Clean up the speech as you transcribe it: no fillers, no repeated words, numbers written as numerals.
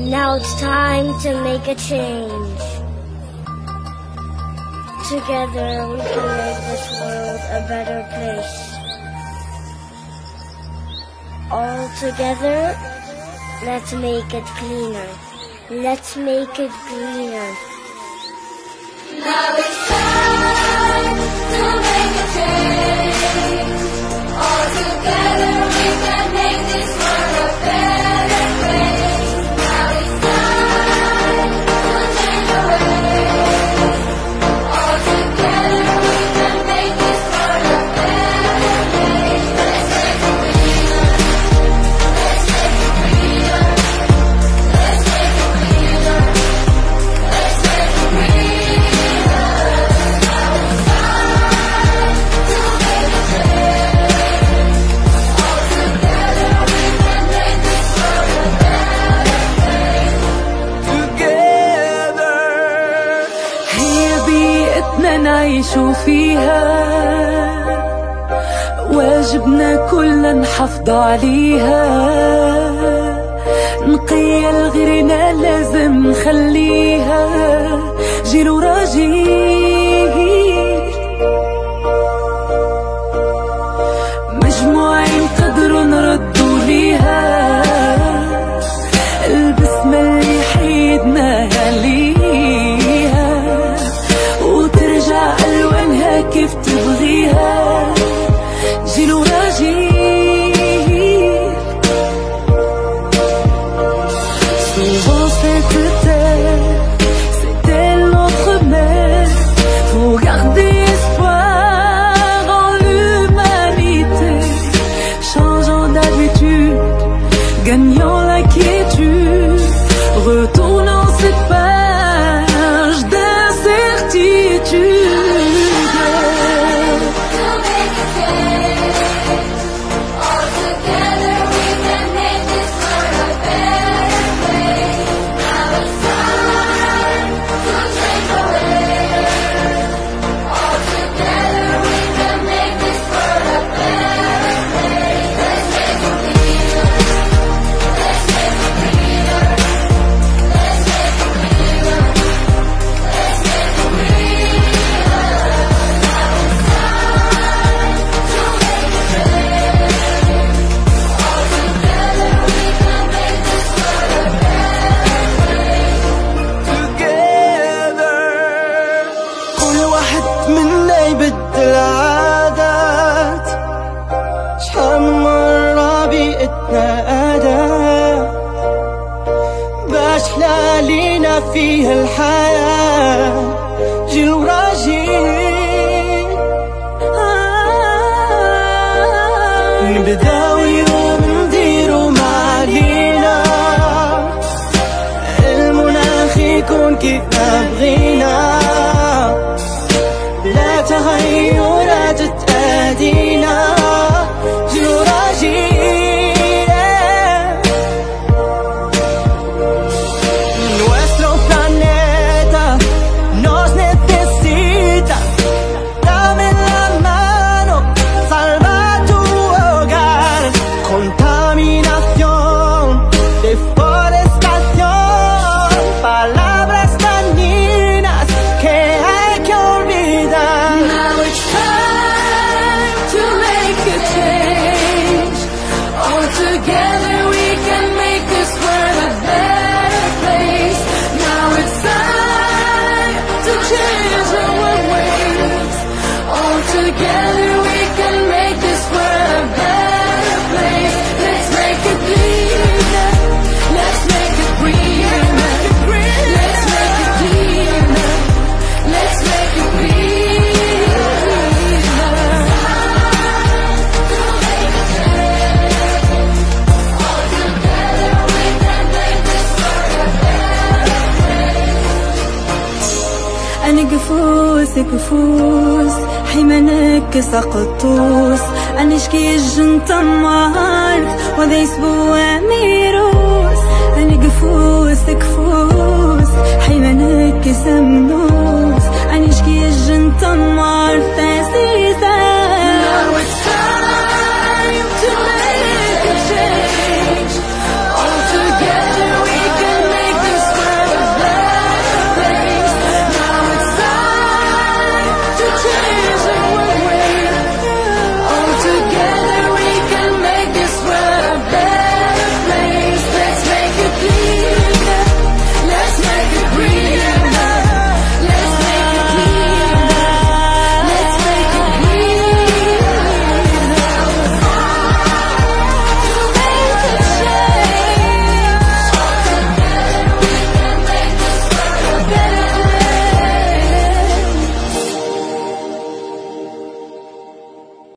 Now it's time to make a change. Together we can make this world a better place. All together, let's make it cleaner. Let's make it greener. Now it's time to make a change. All together we can make this world a better place. Now it's time to change our ways. All together we can make this world a better place. Let's make it greener. Let's make it greener. Let's make it greener. Let's make it greener. Now it's time to make a change. All together we can make this world a better place. Together هي بيئتنا نعيشوا فيها، واجبنا كلنا نحافظ عليها، نقية لغيرنا لازم نخليها جيل ورا جيل، مجموعين نقدروا نردوا ليها البسمة اللي حيدناها ليها، وترجع ألوانها كيف تبغيها جيل ورا جيل. Souvent cette terre, c'était notre mère. Faut garder espoir en l'humanité, changeant d'habitude, gagnant la quiétude, retournant cette page d'incertitude. To make a change. All together we can make this world a better place. Now it's time to change our ways. All together we can make this world a better place. Let's make it cleaner. Let's make it greener. Let's make it cleaner. Let's make it greener. Now it's time to make a change. All together we can make this world a better place. Together كل واحد منا يبدل عادات، شحال من مرة بيئتنا أداة باش لالينا فيها الحياة جيل ورا جيل. نبداو يوم نديرو معالينا، المناخ يكون كيف ما بغينا، لا تغيرات تأدينا جيل ورا جيل. Nuestro planeta nos necesita, dame la mano, salva tu hogar. Contaminación, deforestación, palabras dañinas que hay que olvidar. Now it's time to make a change. All together we can make this world a better place. Now it's time to change our ways. All together we can make this world a better place. Let's make it cleaner. Let's make it greener. Let's make it cleaner. Let's make it greener. To make a change. All together we can make this world a better place. أنا قفوس قفوس حيما نكس قطوس، أنا شكي الجنطة معارف وذا يسبوع ميروس. أنا قفوس قفوس حيما نكس منوس، أنا شكي الجنطة معارف